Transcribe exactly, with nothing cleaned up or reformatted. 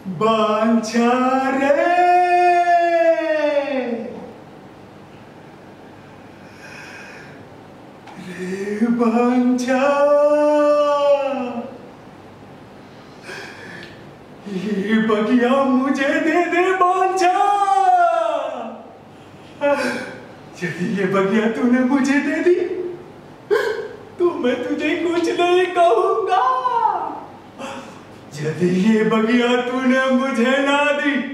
बांछा रे, रे बांछा, ये बगिया मुझे दे दे बांछा। यदि ये बगिया तूने मुझे दे दी तो मैं तुझे कुछ नहीं कहूंगा। यदि ये बगिया तूने मुझे ना दी